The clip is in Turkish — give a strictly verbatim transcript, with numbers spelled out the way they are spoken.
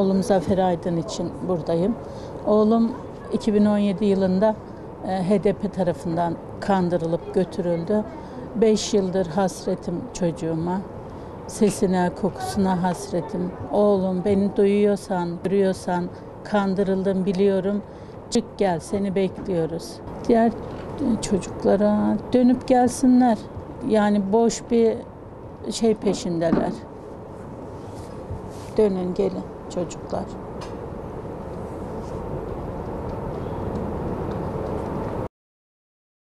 Oğlum Zafer Aydın için buradayım. Oğlum iki bin on yedi yılında H D P tarafından kandırılıp götürüldü. Beş yıldır hasretim çocuğuma. Sesine, kokusuna hasretim. Oğlum, beni duyuyorsan, görüyorsan, kandırıldım biliyorum. Çık gel, seni bekliyoruz. Diğer çocuklara dönüp gelsinler. Yani boş bir şey peşindeler. Dönün gelin çocuklar.